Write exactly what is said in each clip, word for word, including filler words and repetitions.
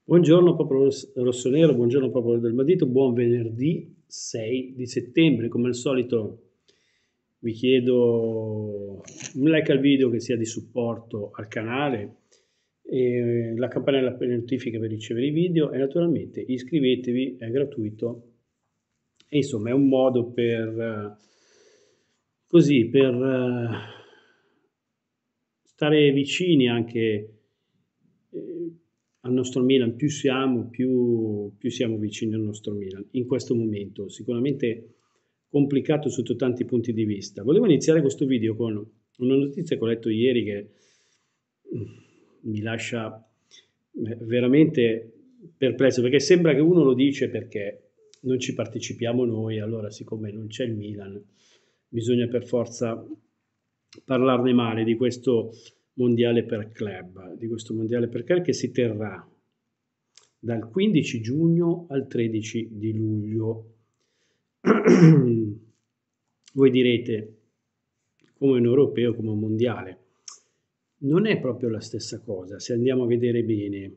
Buongiorno popolo ross- rossonero, buongiorno popolo del Madito, buon venerdì sei di settembre. Come al solito vi chiedo un like al video che sia di supporto al canale, e la campanella per le notifiche per ricevere i video e naturalmente iscrivetevi, è gratuito e insomma è un modo per eh, così per eh, stare vicini anche eh, al nostro Milan. Più siamo, più, più siamo vicini al nostro Milan in questo momento, sicuramente complicato sotto tanti punti di vista. Volevo iniziare questo video con una notizia che ho letto ieri che mm, mi lascia eh, veramente perplesso, perché sembra che uno lo dice perché non ci partecipiamo noi, allora siccome non c'è il Milan, bisogna per forza parlarne male di questo mondiale per club, di questo mondiale per club che si terrà dal quindici giugno al tredici di luglio. Voi direte, come un europeo, come un mondiale. Non è proprio la stessa cosa, se andiamo a vedere bene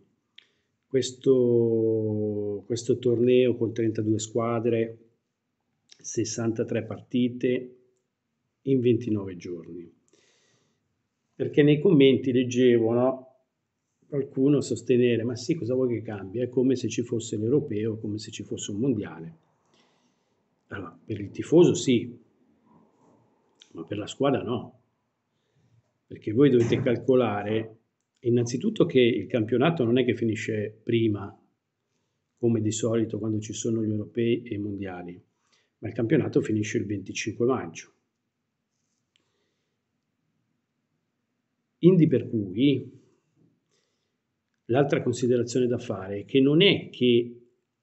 questo, questo torneo con trentadue squadre, sessantatré partite in ventinove giorni. Perché nei commenti leggevo, no? Qualcuno sostenere, ma sì, cosa vuoi che cambi? È come se ci fosse l'europeo, come se ci fosse un mondiale. Allora, per il tifoso sì, ma per la squadra no, perché voi dovete calcolare innanzitutto che il campionato non è che finisce prima, come di solito quando ci sono gli europei e i mondiali, ma il campionato finisce il venticinque maggio. Indi per cui l'altra considerazione da fare è che non è che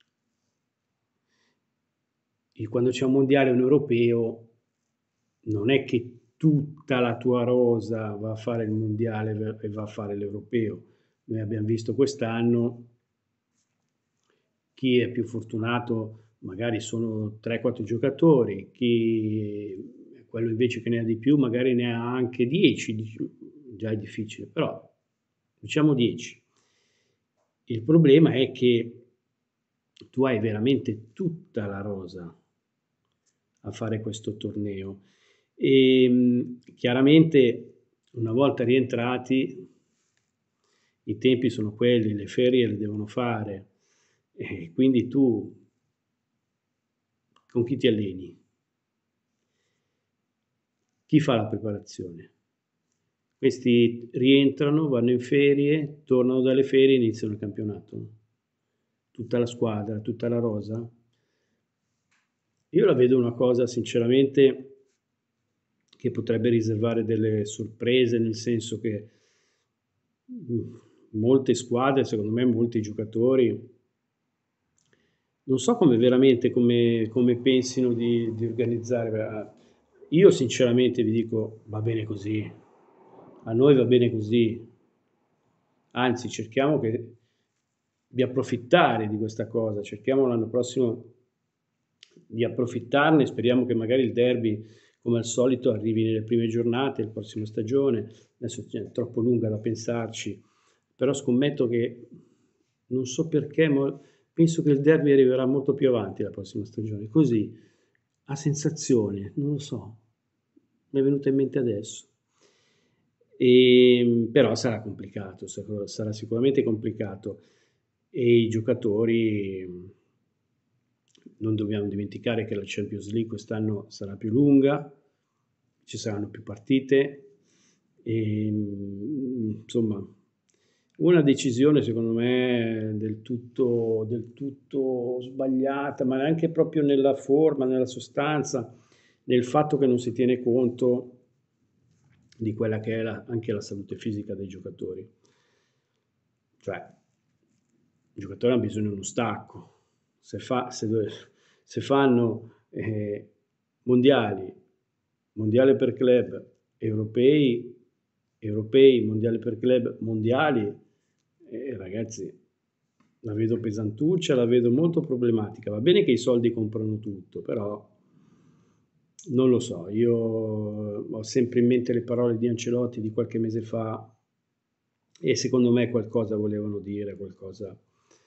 quando c'è un mondiale o un europeo, non è che tutta la tua rosa va a fare il mondiale e va a fare l'europeo. Noi abbiamo visto quest'anno chi è più fortunato, magari sono tre quattro giocatori, chi quello invece che ne ha di più magari ne ha anche dieci, già è difficile, però diciamo dieci. Il problema è che tu hai veramente tutta la rosa a fare questo torneo e chiaramente una volta rientrati i tempi sono quelli, le ferie le devono fare e quindi tu con chi ti alleni? Chi fa la preparazione? Questi rientrano, vanno in ferie, tornano dalle ferie e iniziano il campionato. Tutta la squadra, tutta la rosa. Io la vedo una cosa sinceramente che potrebbe riservare delle sorprese, nel senso che molte squadre, secondo me molti giocatori, non so come veramente come, come pensino di, di organizzare. Io sinceramente vi dico, va bene così, a noi va bene così, anzi cerchiamo che, di approfittare di questa cosa, cerchiamo l'anno prossimo di approfittarne, speriamo che magari il derby come al solito arrivi nelle prime giornate, la prossima stagione, adesso è troppo lunga da pensarci, però scommetto che, non so perché, ma penso che il derby arriverà molto più avanti la prossima stagione, così, a sensazione, non lo so, mi è venuto in mente adesso. E, però sarà complicato, sarà sicuramente complicato e i giocatori, non dobbiamo dimenticare che la Champions League quest'anno sarà più lunga, ci saranno più partite e insomma una decisione secondo me del tutto, del tutto sbagliata, ma anche proprio nella forma, nella sostanza, nel fatto che non si tiene conto di quella che è la, anche la salute fisica dei giocatori. Cioè, i giocatori hanno bisogno di uno stacco. Se, fa, se, se fanno eh, mondiali, mondiale per club, europei, europei, mondiale per club, mondiali, eh, ragazzi, la vedo pesantuccia, la vedo molto problematica. Va bene che i soldi comprano tutto, però non lo so, io ho sempre in mente le parole di Ancelotti di qualche mese fa e secondo me qualcosa volevano dire, qualcosa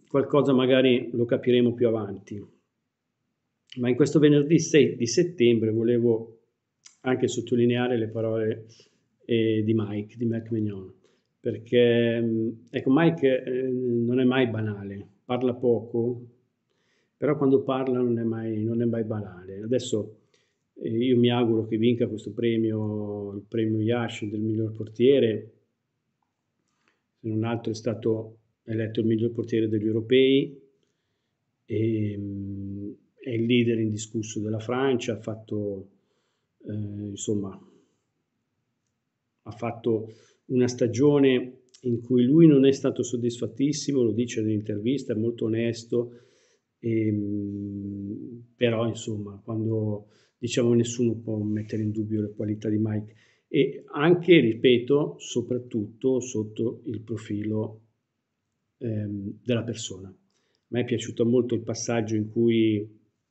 qualcosa magari lo capiremo più avanti. Ma in questo venerdì sei di settembre volevo anche sottolineare le parole eh, di Mike, di Mike Maignan, perché ecco, Mike eh, non è mai banale, parla poco, però quando parla non è mai, non è mai banale. Adesso eh, io mi auguro che vinca questo premio, il premio Yashin del miglior portiere, se non altro è stato eletto il miglior portiere degli europei, e, mh, è il leader indiscusso della Francia, ha fatto, eh, insomma, ha fatto una stagione in cui lui non è stato soddisfattissimo, lo dice nell'intervista, è molto onesto, e, mh, però insomma, quando diciamo nessuno può mettere in dubbio le qualità di Mike, e anche, ripeto, soprattutto sotto il profilo ehm, della persona. A me è piaciuto molto il passaggio in cui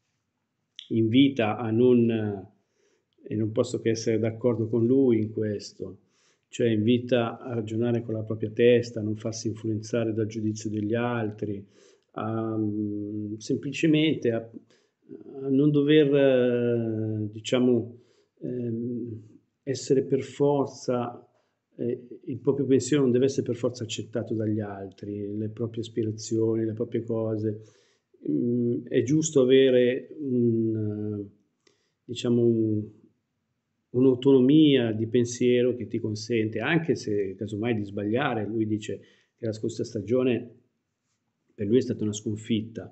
invita a non, e non posso che essere d'accordo con lui in questo, cioè invita a ragionare con la propria testa, a non farsi influenzare dal giudizio degli altri, a, mm, semplicemente a, a non dover, eh, diciamo, ehm, essere per forza, eh, il proprio pensiero non deve essere per forza accettato dagli altri, le proprie aspirazioni, le proprie cose. Mm, è giusto avere un, diciamo, un, un'autonomia di pensiero che ti consente, anche se casomai di sbagliare. Lui dice che la scorsa stagione per lui è stata una sconfitta,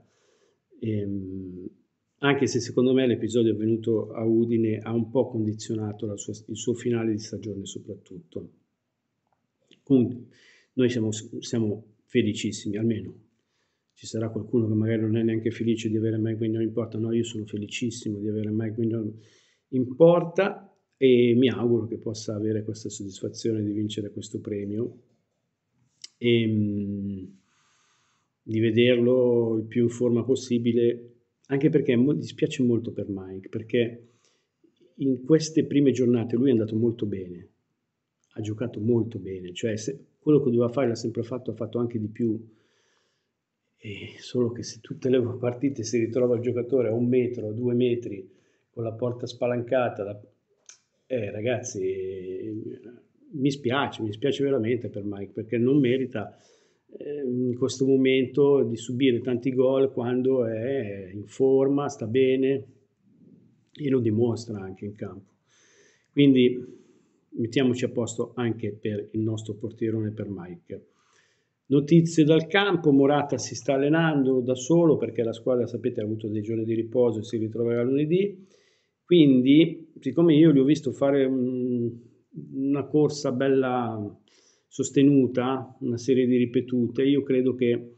ehm, anche se secondo me l'episodio avvenuto a Udine ha un po' condizionato la sua, il suo finale di stagione soprattutto. Comunque, noi siamo, siamo felicissimi, almeno ci sarà qualcuno che magari non è neanche felice di avere Mike Maignan in porta. No, io sono felicissimo di avere Mike Maignan in porta e mi auguro che possa avere questa soddisfazione di vincere questo premio e mh, di vederlo il più in forma possibile, anche perché mi dispiace molto per Mike, perché in queste prime giornate lui è andato molto bene, ha giocato molto bene, cioè se, quello che doveva fare l'ha sempre fatto, ha fatto anche di più. E solo che se tutte le partite si ritrova il giocatore a un metro, a due metri, con la porta spalancata, la... eh, ragazzi, mi spiace, mi spiace veramente per Mike, perché non merita eh, in questo momento di subire tanti gol quando è in forma, sta bene e lo dimostra anche in campo. Quindi mettiamoci a posto anche per il nostro portierone, per Mike. Notizie dal campo: Morata si sta allenando da solo perché la squadra, sapete, ha avuto dei giorni di riposo e si ritroverà lunedì. Quindi, siccome io li ho visto fare un, una corsa bella sostenuta, una serie di ripetute, io credo che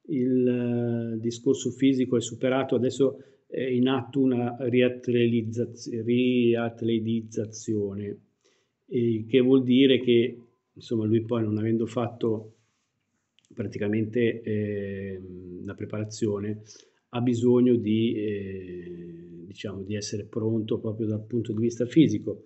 il uh, discorso fisico è superato, adesso è in atto una riatletizzazione, riatletizzazione eh, che vuol dire che insomma lui poi, non avendo fatto praticamente eh, la preparazione, ha bisogno di, eh, diciamo, di essere pronto proprio dal punto di vista fisico.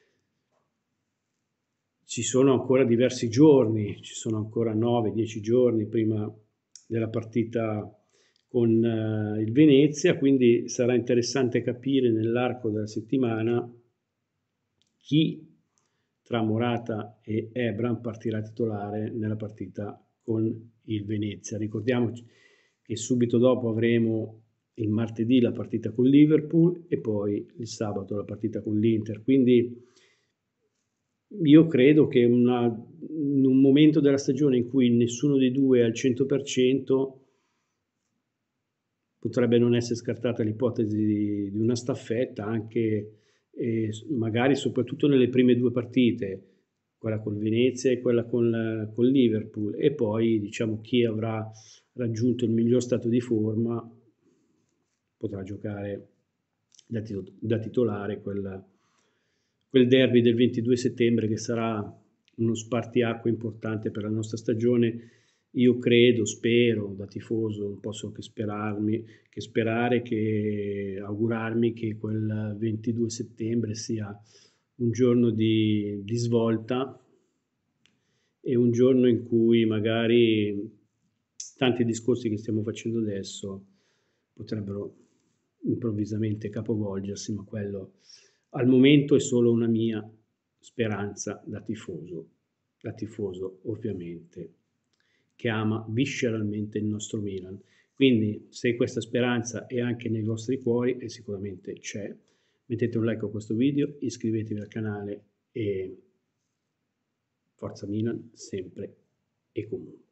Ci sono ancora diversi giorni, ci sono ancora nove dieci giorni prima della partita con eh, il Venezia, quindi sarà interessante capire nell'arco della settimana chi tra Morata e Ebram partirà titolare nella partita con il Venezia. Ricordiamoci che subito dopo avremo il martedì la partita con Liverpool e poi il sabato la partita con l'Inter, quindi io credo che una, in un momento della stagione in cui nessuno dei due è al cento per cento potrebbe non essere scartata l'ipotesi di, di una staffetta, anche e magari soprattutto nelle prime due partite, quella con Venezia e quella con, con Liverpool, e poi diciamo chi avrà raggiunto il miglior stato di forma potrà giocare da, tit da titolare quel, quel derby del ventidue settembre, che sarà uno spartiacque importante per la nostra stagione. Io credo, spero, da tifoso non posso che sperarmi, che sperare, che augurarmi che quel ventidue settembre sia un giorno di, di svolta e un giorno in cui magari tanti discorsi che stiamo facendo adesso potrebbero improvvisamente capovolgersi, ma quello al momento è solo una mia speranza da tifoso, da tifoso ovviamente, che ama visceralmente il nostro Milan. Quindi se questa speranza è anche nei vostri cuori, e sicuramente c'è, mettete un like a questo video, iscrivetevi al canale e Forza Milan sempre e comunque.